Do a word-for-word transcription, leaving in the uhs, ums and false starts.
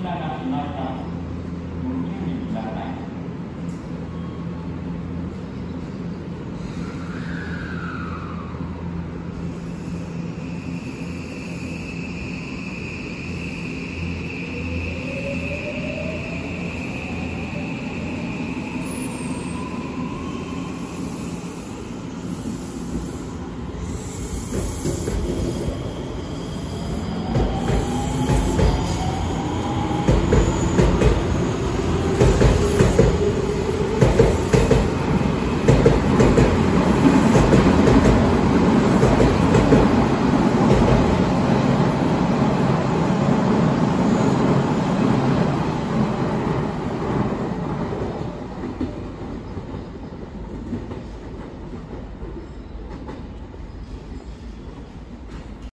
扉が閉まります。ご注意ください。